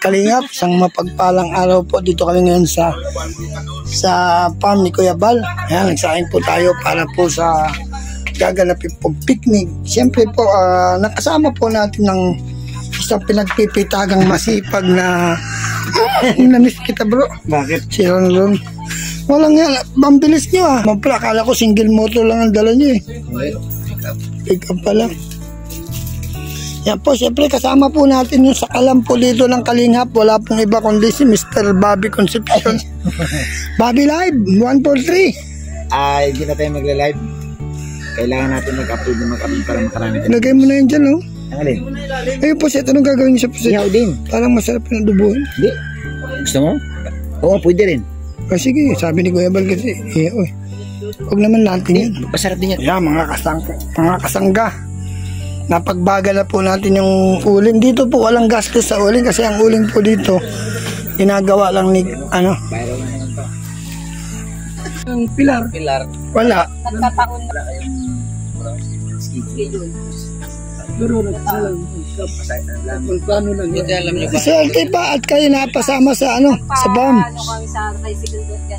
Kalingap, isang mapagpalang araw po. Dito kami ngayon sa farm ni Kuya Bal. Ayan, nagsahin po tayo para po sa gaganapin po picnic. Siyempre po, nakasama po natin ng isang pinagpipitagang masipag na namiss kita bro. Bakit? Si Ron. Walang yan, mambilis nyo Mampala, akala ko single motor lang ang dala nyo Pick up pala. Yan po, siyempre kasama po natin yung sakalam po dito ng Kalingap. Wala pong iba kundi si Mr. Bobby Concepcion. Bobby Live, 143. Ay, hindi na tayo magla-live. Kailangan natin mag-upload para makarami tayo. Lagay mo na yun dyan, no? Ang alin? Ayun po, anong gagawin niyo sa pusit? Ihaw din. Parang masarap na dubuhin. Hindi. Gusto mo? Oo, pwede rin. Sige, sabi ni Kuya Bal kasi, huwag naman natin yan. Masarap din yan. Yeah, mga kasangga. Napagbaga na po natin yung uling. Dito po walang gastos sa uling kasi ang uling po dito ginagawa lang ni Viral na naman to. Ang pilar. Wala. Nagkataon na schedule. Pero nagsalang. Plano lang. Hindi alam niyo ba? Kasi okay pa at kayo napasama sa sa farm. Ano kami sa tricycle doon yan.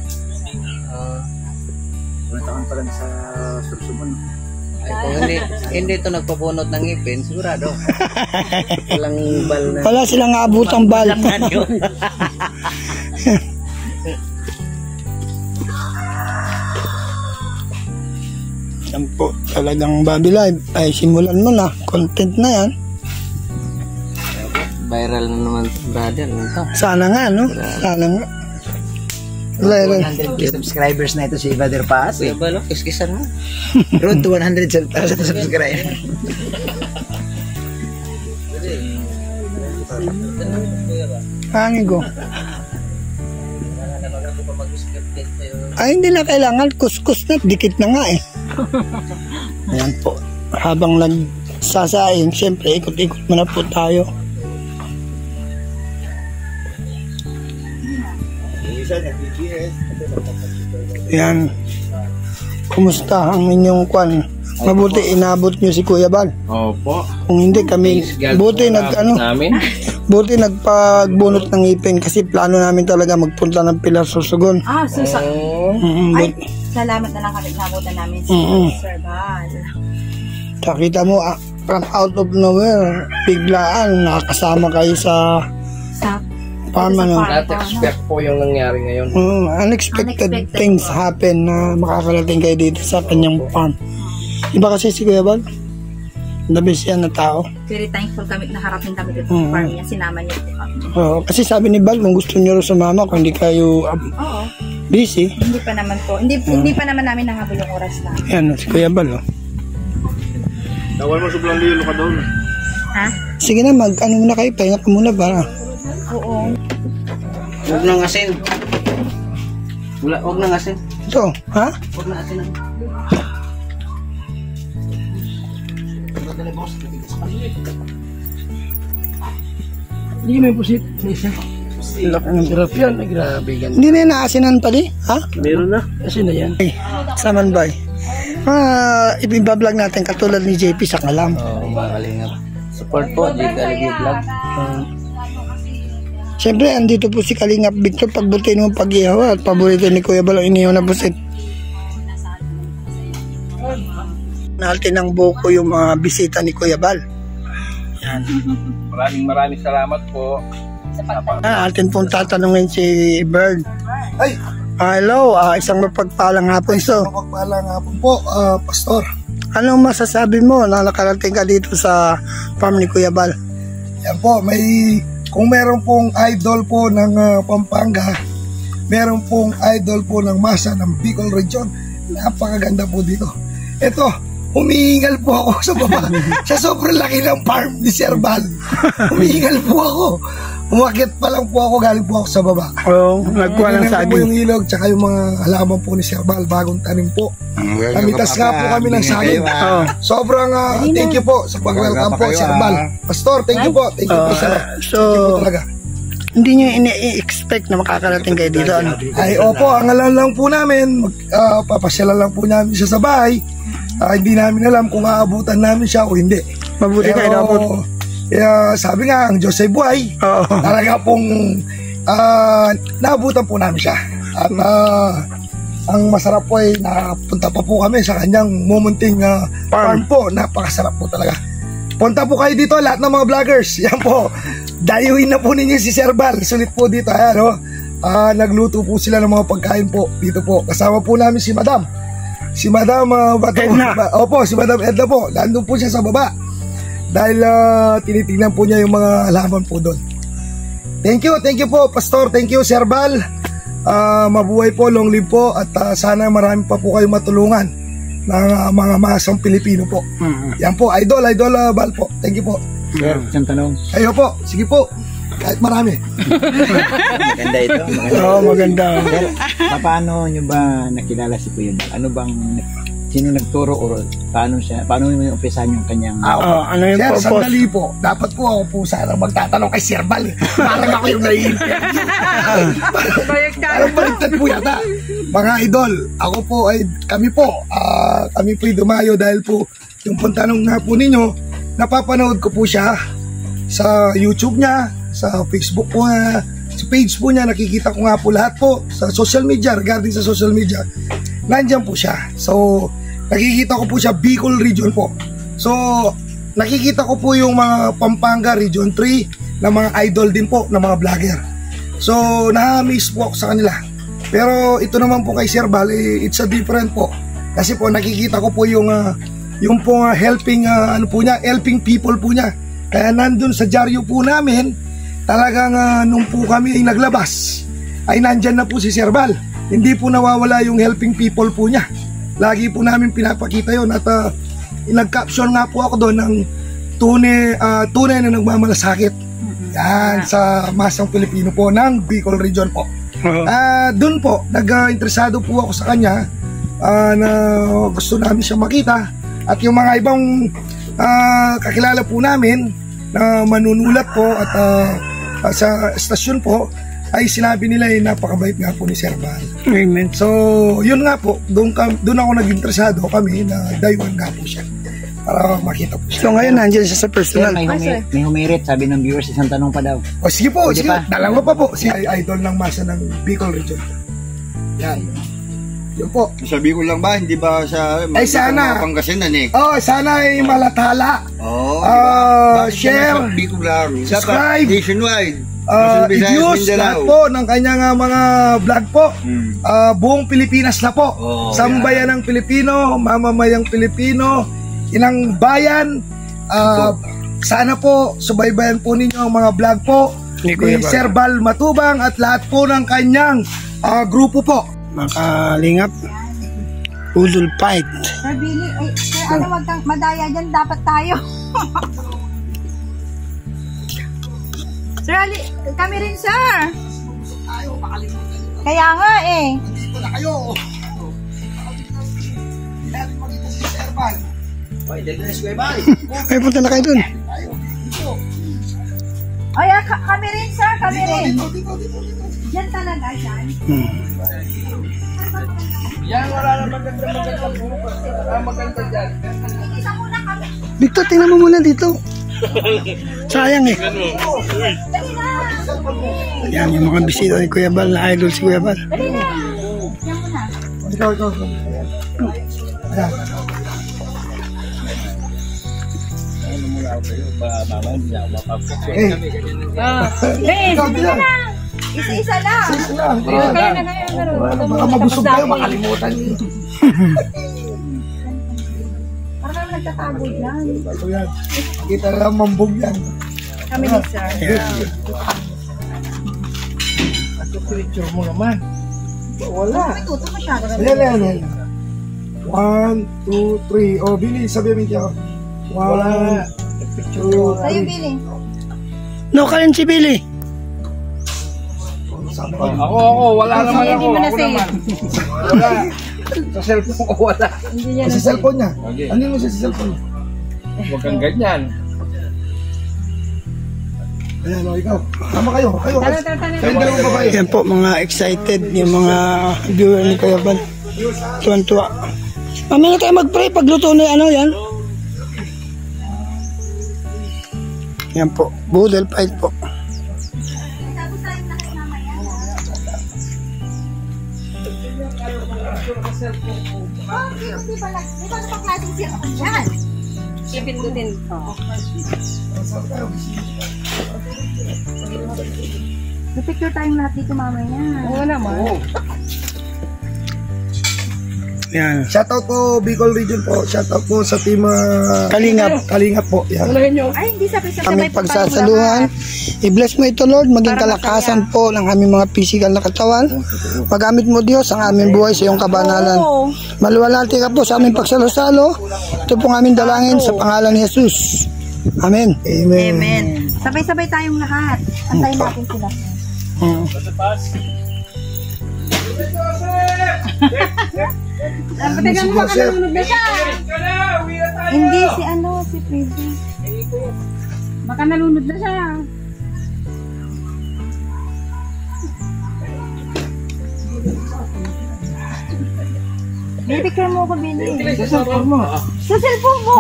Taon pa lang sa Sursubon. Ay, kung hindi ito nagpapunot ng ngipin, sigurado. Walang bal na. Wala silang aabutang bal. Yan po, talagang Bobby Live. Ay, simulan mo na. Content na yan. Viral na naman, brother. Sana nga, no? Sana nga. 100k subscribers na ito si Ibader Paas. Kuya Balo, kiskisan mo. Road to 100,000 subscribers. Hangin ko. Ay, hindi na kailangan. Kuskus na. Dikit na nga Ayan po. Habang nagsasaing, siyempre, ikot-ikot muna po tayo. Ayan. Kumusta ang inyong kwan? Mabuti inabot nyo si Kuya Bal. Opo. Kung hindi kami, buti buti nagpagbunot ng ngipin kasi plano namin talaga magpunta ng Pilar Sorsogon. Ay, salamat na lang kami nabutan namin si Sir Bal. Kita mo, from out of nowhere, biglaan, nakakasama kayo sa farm. Not expect po yung nangyari ngayon. Unexpected things happen na makakarating kayo dito sa kanyang farm. Iba kasi si Kuya Bal, the best yan na tao. Very thankful kami na harapin kami dito sa farm niya. Sinama niya po kami. Kasi sabi ni Bal, kung gusto niyo sumama, kung hindi kayo busy. Hindi pa naman po. Hindi pa naman namin nahabol yung oras na. Yan, si Kuya Bal. Tawal mo sublang liyo ka doon. Ha? Sige na, muna kayo, pahinga ka muna para. Oo. Huwag nang asin. Huwag nang asin. Ito, ha? Huwag nang asin. Hindi may pusit. Laki ng graph yan. Grabe yan. Hindi na yan naasinan pa di? Ha? Meron na. Asin na yan. Ay, Saman Bay. Ibibablog natin katulad ni JP sa Kalam. Oo, Kalingap. Support po, JP Aligi Vlog. Siyempre, andito po si Kalingap Victor. Pagbutin mo pag-ihaw at paborito ni Kuya Bal ang inihaw na pusit. Nahalti ng buko yung mga bisita ni Kuya Bal. Yan. Maraming salamat po. Atin pong tatanungin si Bird. Ay! Hello, isang mapagpalang hapon. Mapagpalang hapon po, Pastor. Anong masasabi mo na nakarating ka dito sa farm ni Kuya Bal? Yan po, kung meron pong idol po ng Pampanga, meron pong idol po ng masa ng Bicol Region, napakaganda po dito. Ito, humihingal po ako sa baba. Sa sobrang laki ng farm ni Sir Bal. Humihingal po ako. Umakit pa lang po ako, galing po ako sa baba. Oo, nagkuha ng saging. po yung ilog, tsaka yung mga halaman po ni Sir Bal, bagong tanim po. Namitas nga po kami ng saging. Sobrang thank you po sa pag-welcome po, Sir Bal. Pastor, thank you po. Thank you po, Sir. So, hindi nyo ini-expect na makakarating kayo dito? Ay, opo, ang alam lang po namin, papasyalan lang po namin siya sa bahay. Hindi namin alam kung aabutan namin siya o hindi. Mabuti kayo dapat. Sabi nga, ang Diyos ay buhay. Oo. Talaga pong naabutan po namin siya. At ang masarap po ay napunta pa po kami sa kanyang mumunting farm po. Napakasarap po talaga. Punta po kayo dito, lahat ng mga vloggers. Yan po, dayuhin na po ninyo si Sir Val. Sulit po dito. Ayan, oh. Nagluto po sila ng mga pagkain po dito po. Kasama po namin si Madam. Si Madam Edna. Opo, si Madam Edna po. Nandun po siya sa baba. Dahil tinitingnan po niya yung mga halaman po doon. Thank you po Pastor, thank you Sir Val. Mabuhay po, long live po. At sana marami pa po kayo matulungan ng mga masang Pilipino po. Yan po, Idol Val po. Thank you po. Sir, isang tanong. Kayo po, sige po. Kahit marami. Maganda ito. Oo, maganda. Sir, paano nyo ba nakilala si Kuya Val? Ano bang, sino nagturo o paano yung umpisahan yung kanyang... Ano yung Sir, purpose? sandali po. Dapat po ako po sana magtatanong kay Sir Val. Parang ako yung nai-interview. Parang baliktad po yata. Mga idol, ako po ay, kami po dumayo dahil po yung puntanong nga po ninyo, napapanood ko po siya sa YouTube niya, sa Facebook po niya, sa page po niya, nakikita ko nga po lahat po sa social media, regarding sa social media, nandiyan po siya. So, nakikita ko po siya Bicol Region po. So, nakikita ko po yung mga Pampanga Region 3 na mga idol din po, na mga vlogger. So, na-miss po ako sa kanila. Pero ito naman po kay Sir Val, it's a different po. Kasi po nakikita ko po yung pong helping helping people po niya. Kaya nandun sa dyaryo po namin, talagang nung po kami ay naglabas, ay nandyan na po si Sir Val. Hindi po nawawala yung helping people po niya. Lagi po namin pinapakita yon. At nag-caption nga po ako doon ng tunay na nagmamalasakit. Yan, sa masang Pilipino po ng Bicol Region po. Doon po, nag-interesado po ako sa kanya na gusto namin siya makita. At yung mga ibang kakilala po namin na manunulat po at sa estasyon po, ay sinabi nila napakabait nga po ni Sir Val. Amen. So, yun nga po, doon ako nag-interesado kami na dayuhan nga po siya para makita po siya. So ngayon nandiyan siya sa Sir, personal. may humirit, sabi ng viewers, isang tanong pa daw. O sige po, Pwede sige. pa? Dalawa pa po. Si idol ng masa ng Bicol Region. Yan. Yun po. Sabi ko lang ba, hindi ba sa Ay, sana. Pangasinan eh? Oh, sana ay malathala. Oo. Share, Sabi ko lang. subscribe, Nationwide. i-views lahat po ng kanyang mga vlog po. Buong Pilipinas na po. Oh, Sambayan ng Pilipino, mamamayang Pilipino, inang bayan. Sana po subaybayan po ninyo ang mga vlog po Ni ni Kuya Val. Sir Val Matubang at lahat po ng kanyang grupo po. Makalingap. Udol fight. Sir Billy, sir, wag kang madaya dyan, dapat tayo. Sir Ali, kami rin, sir. Kaya nga eh. Dito na kayo. Dahil magiging si Sir Val. Ay, punta na kayo dun. Ay, kami rin, sir, kami rin. Dito. Diyan talaga, dyan. Yan, wala na maganda dyan. Isa muna kami. Dito, tingnan mo muna dito. Sayang eh. Dali na. Yan yung mga bisita ni Kuya Val, na idol si Kuya Val. Dali na. Diyan muna. Ikaw. Ayan. Sige na. Isa-isa lang. Kaya na kayo. Baka mabusog kayo, makalimutan niyo. Parang kami nagtatago dyan. Ito yan. Kita lang mambog yan. Kami ni sir. Picture mo naman. Wala. Tuto masyado. Ayan. 1, 2, 3. Oh, Billy, sabi mo siya. 1, 2, Sa'yo, Billy. No, kain si Billy. Ako, wala naman Hindi ako. mo na Ako save. naman. Wala. Sa cellphone ko wala. Hindi niya Sa cellphone niya. Okay. Ano yung sa cellphone niya? Huwag kang ganyan. Ayan, ikaw. Tama kayo. Kayo dalawang babae. Yan po, mga excited yung mga viewer ni Kuya Val. Tuwan-tuwa. Mamaya tayo mag-pray pagluto na ano yan. Yan po, Boodle Fight po. Ipindutin ko. Picture tayo lahat dito mamaya. Oo naman. Yan. Shoutout po Bicol Region po. Shoutout po sa team Kalingap po. Yan. Ay, hindi sabay-sabay Aming pagsasaluhan. I-bless mo ito, Lord. Maging kalakasan po ng aming mga physical na katawan. Magamit mo, Diyos, ang aming buhay sa iyong kabanalan. Maluwalhati ka po sa aming pagsalo-salo. Ito pong aming dalangin sa pangalan ni Jesus. Amen. Amen. Amen. Sabay-sabay tayong lahat. Antayin natin sila. Si Joseph. Hindi, si Freddy. Baka nalunod na siya. Bibigyan mo ako, Billy. Sa cellphone mo. Sa cellphone mo!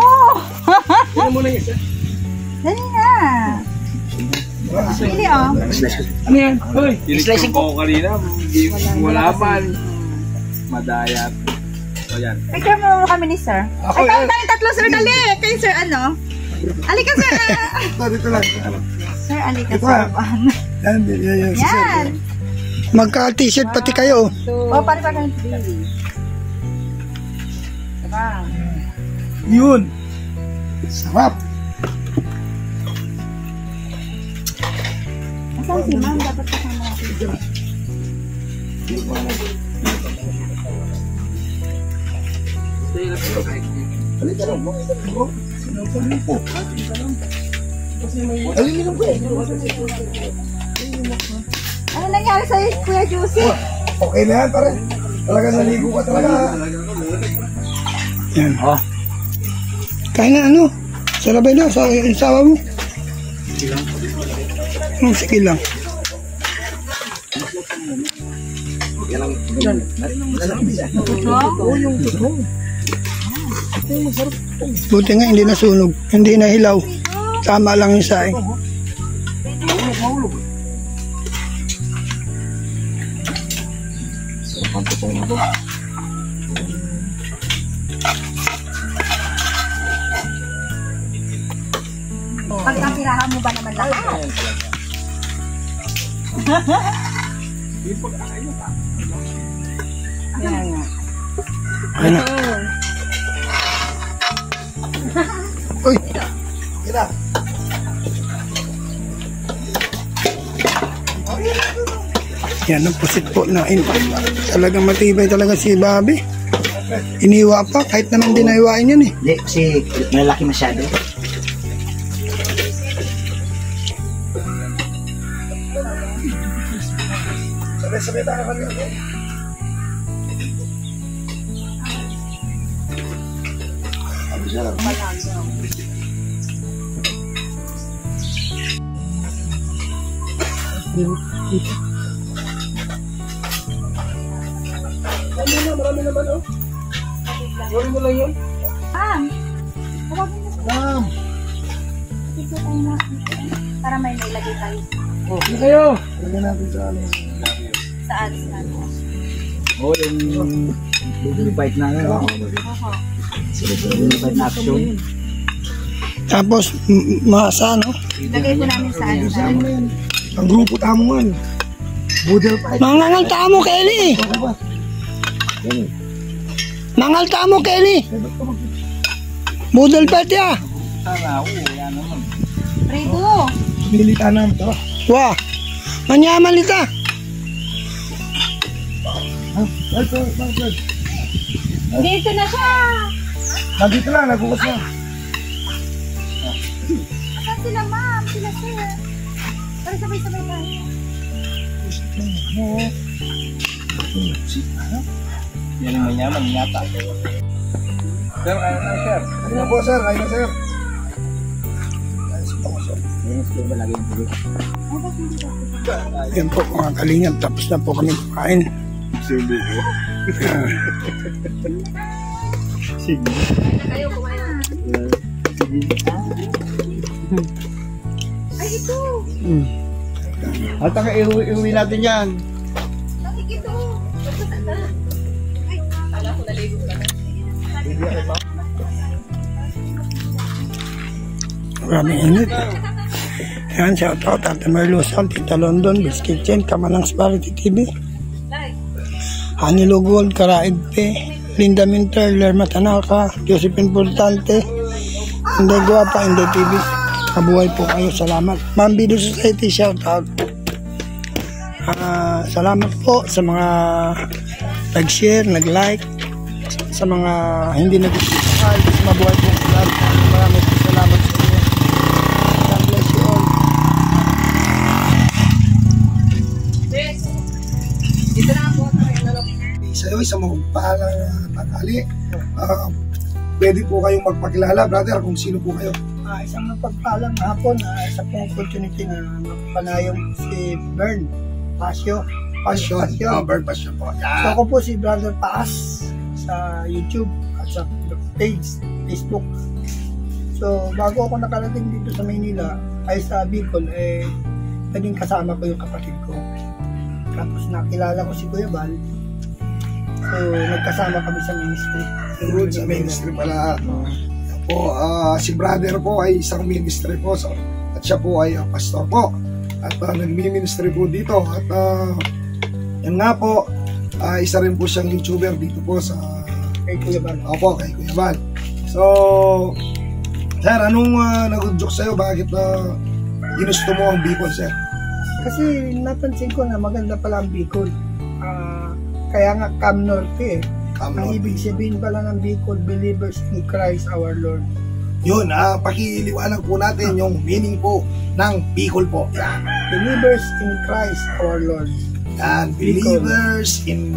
Dali na. Billy, oh. Ano yan? Hoy, slicing ko kanina. Wala pa. Madayat. O yan. Picture mo kami ni Sir. Ay, tayong tatlo, Sir. Dali. Kay Sir, ano? Alika, Sir. Dito lang. Sir, alika, Sir. Yan. Yan. Magka-t-shirt pati kayo. O, pari pa kayo si Billy. Diba? Yun. Sarap. Asan si Ma'am? Dapat kasama natin. Ano nangyari sa'yo, Kuya Juicy? Okay na yan, pare. Talaga naligo ka talaga. Yan. Kaya na ano? Sarabay na sa isawa mo. Sige lang. Buti nga hindi nasunog, hindi nahilaw. Tama lang yung saing. Pagkapirahan mo ba naman lahat? Ano? Uy! Yan ang pusit po na talagang matibay talaga si Bobby. Iniwa pa kahit naman dinaiwain yan eh. Hindi, kasi malalaki masyado. Sabay tayo kanina. Marami naman, oh. Gawin mo lang yun. Ma'am! Tawagin mo sila. Ma'am! Picture tayo na. Para may nailagay tayo. Oh, hindi kayo. Lagyan natin sa ano. Saan? Oo, yung Boodle Fight na ano. Boodle Fight na action. Tapos masa no? Lagay po namin saan. Ang grupo tamo man. Boodle Fight. Mangangalta mo Kelly! Okay ba? Mangalta mo Kelly! Boodle Fight ya! Sana ako, yan naman. Fredo! Milita naman. Tara. Wah! Manyaman lita! Ay, Fred. Dito na siya! Nandito lang, nagukas na. Saan sila, Ma'am? Sila, Sir. Para sabay-sabay tayo. Yan ang manyaman, yata. Sir, ano na, sir? Ano na po, sir? Ayun na, sir. Yan, sir, ba lagi yung tuloy? Yan po mga kalingap, tapos na po kami kumain. Subi ko. Kayo kumain. At ang iuwi natin yan. Maraming init. Yan, shout out Ate Merluson, Tita London, Bill's Kitchen, Kamalang Sparity TV, Hanilo Gold, Karaid Pe, Linda Minter, Lerma Tanaka, Josephine Portante, Inday Guapa, Inday TV. Kabuhay po kayo, salamat. Ma'am Bido Society, shout out. Salamat po sa mga nag-share, nag-like, sa mga hindi nag-subscribe, sa mabuhay po lahat. Maraming salamat sa inyo. God bless you all. Dito na po. Sa iyo, isang magpahalang tanghali. Pwede po kayong magpakilala, brother, kung sino po kayo. Isang mapagpalang hapon, isa pong opportunity na mapanayong si Bern Pasio. Bird Passion po. So Yan. ako po si Brother Paas sa YouTube at sa page, Facebook. So bago ako nakarating dito sa Maynila, ay sa Bicol, naging kasama ko yung kapatid ko. Tapos nakilala ko si Kuya Bal. So nagkasama kami sa ministry. Good sa ministry pala. Yan po, si brother po ay isang ministry po. So, at siya po ay pastor po. At nagmi-ministry po dito. At yan nga po, isa rin po siyang YouTuber dito po sa Kay Kuya Bal. Opo, kay Kuya Bal. So, sir, anong nag-udyok sa'yo? Bakit ginusto mo ang Bicol, sir? Kasi napansin ko na maganda pala ang Bicol. Kaya nga Cam Norte eh. Ang ibig sabihin pala ng Bicol, believers in Christ our Lord. Yun, pakiliwanag po natin yung meaning po ng Bicol po. Yan. Believers in Christ our Lord. Yan, believers in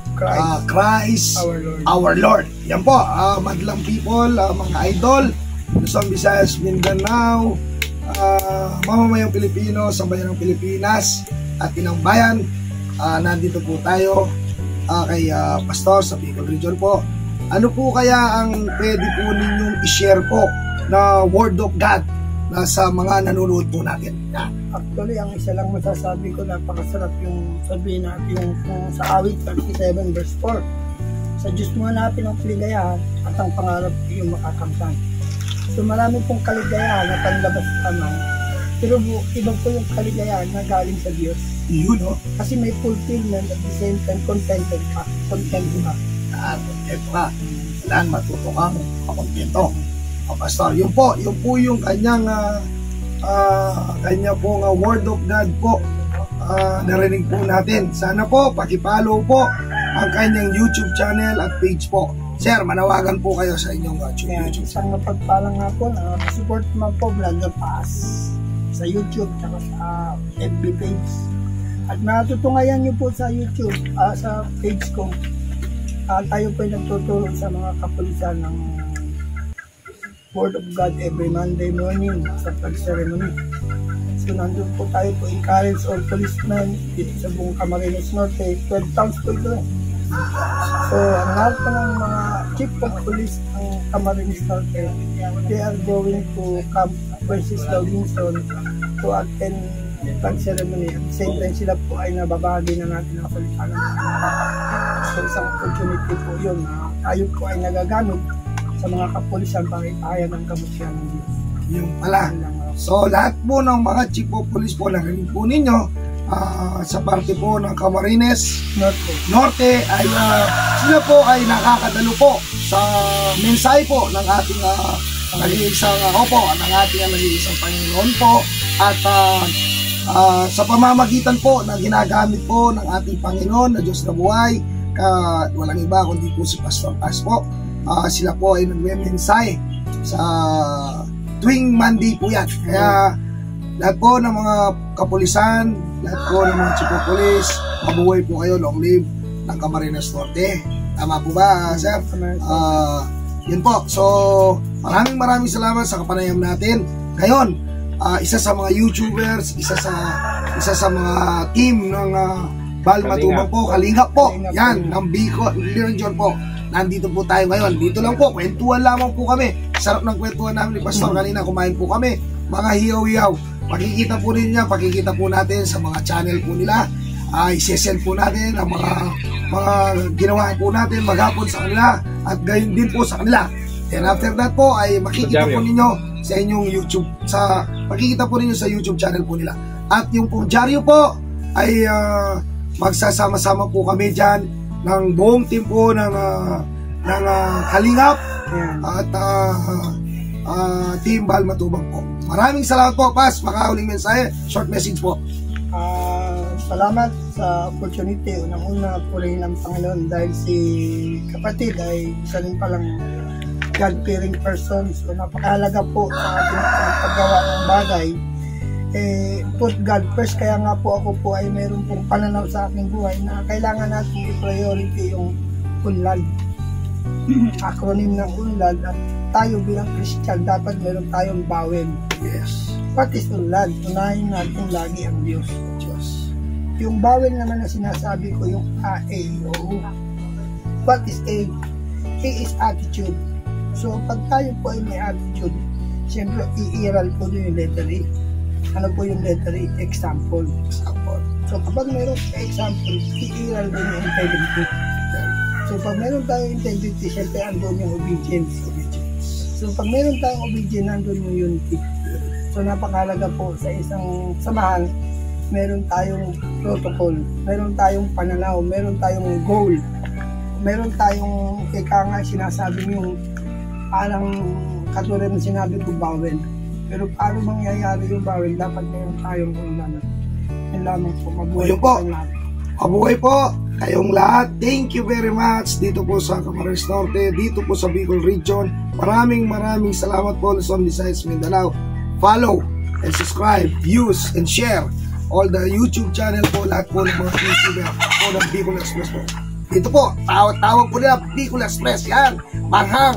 Christ Our Lord. our Lord. Yan po, madlang people, mga idol, Luzon, Visayas, Mindanao, mamamayang Pilipino sa bayan ng Pilipinas at inang bayan. Nandito po tayo kay Pastor sa Bicol Region po. Ano po kaya ang pwede po ninyong i-share po na Word of God na sa mga nanonood po natin? Yan. Actually, ang isa lang masasabi ko, napakasarap yung sabihin natin yung sa awit 37 verse 4. Sa Diyos mo hanapin ang kaligayahan at ang pangarap yung makakamtan. So marami pong kaligayahan na panlabas naman. Pero iba po yung kaligayahan na galing sa Diyos. Yun, no? Kasi may fulfillment at the same time contented ka. Contented ka. Ito ka, kailangan matuto kang makontento. Pastor, yun po yung kanyang kanya pong Word of God po, narinig po natin. Sana po pakipollow po ang kanyang YouTube channel at page po. Sir, manawagan po kayo sa inyong YouTube. Isang mapagpalang nga po, support naman po Brother Paas sa YouTube at sa FB page. At natutungayan nyo po sa YouTube, sa page ko, tayo po ay nagtutulong sa mga kapulisan ng Word of God every Monday morning sa flag ceremony. So nandun po tayo po encourage all policemen dito sa buong Camarines Norte. 12 towns po ito. So ang lahat po ng mga chief of police ng Camarines Norte, they are going to Camp Francis Robinson to attend flag ceremony. At the same time sila po ay nababahagi na natin ang salita ng So isang opportunity po yun na tayo po ay nagagamit sa mga kapulisan para ipahayag ng kabutihan ng Diyos. Yung pala. So lahat po ng mga chief of police po narinig po ninyo sa parte po ng Camarines Norte ay sila po ay nakakadalo po sa mensahe po ng ating nag-iisang ng ating nag-iisang Panginoon po at sa pamamagitan po na ginagamit po ng ating Panginoon na Diyos na buhay, walang iba kundi po si Pastor Paas po. Sila po ay nagme-mensahe sa tuwing Monday po yan. Kaya lahat po ng mga kapulisan, lahat po ng mga chief of police, mabuhay po kayo, long live ng Camarines Norte. Tama po ba, sir? Yun po. So, maraming salamat sa kapanayam natin. Ngayon, isa sa mga YouTubers, isa sa mga team ng Bal Matubang po, Kalingap po. Yan, ng Bicol Region po. Nandito po tayo ngayon. Dito lang po, kwentuhan lamang po kami. Sarap ng kwentuhan namin ni Pastor kanina. Kumain po kami. Mga hiyaw-hiyaw. Pakikita po rin niya, pakikita po natin sa mga channel po nila. I-send po natin ang mga ginawa po natin maghapon sa kanila at gayon din po sa kanila. And after that po ay makikita po ninyo sa inyong YouTube, makikita po ninyo sa YouTube channel po nila. At yung pong dyaryo po ay magsasama-sama po kami dyan ng buong team po ng Kalingap at Team Bal Matubang po. Maraming salamat po, Pas. Makauling mensahe, short message po. Salamat sa opportunity. Unang-una, purihin ng Panginoon dahil si kapatid ay isa rin palang God-fearing person. So napakahalaga po sa ating paggawa ng bagay. Put God first. Kaya nga po ako po ay meron pong pananaw sa aking buhay na kailangan natin i-priority yung unlad. Acronym ng unlad. At tayo bilang Christian, dapat meron tayong bawin. Yes. What is unlad? Unahin natin lagi ang Diyos. Yung bawal naman na sinasabi ko, yung A-A-O. What is A? A is attitude. So, pag tayo po ay may attitude, siyempre, iiral po doon yung letter A. Ano po yung letter A? Example. So, kapag mayroong example, iiral doon yung integrity. So, pag mayroon tayong integrity, siyempre, andun yung obedience. So, pag mayroon tayong obedience, andun yung unity. So, napakahalaga po sa isang samahan, meron tayong protocol, meron tayong pananaw, meron tayong goal, meron tayong ika nga sinasabi yung parang katulad ng sinabi ko bawal. Pero paano mangyayari yung bawal? Dapat meron tayong unlad. Yan lamang po, mabuhay po kayong lahat. Mabuhay po kayong lahat. Thank you very much dito po sa Camarines Norte, dito po sa Bicol Region. Maraming salamat po, Luzon, Visayas, Mindanao. Follow and subscribe, views and share all the YouTube channel po, lahat po ng mga YouTuber po ng Bicol Express po. Ito po, tawag po nila Bicol Express. Yan, manghang,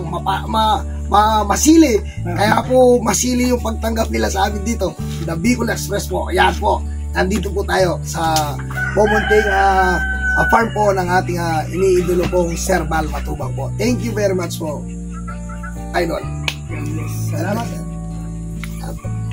masili. Kaya po masili yung pagtanggap nila sa amin dito. The Bicol Express po. Yan po, nandito po tayo sa pumunting farm po ng ating iniidolo pong Sir Bal Matubang po. Thank you very much po, Idol. Salamat.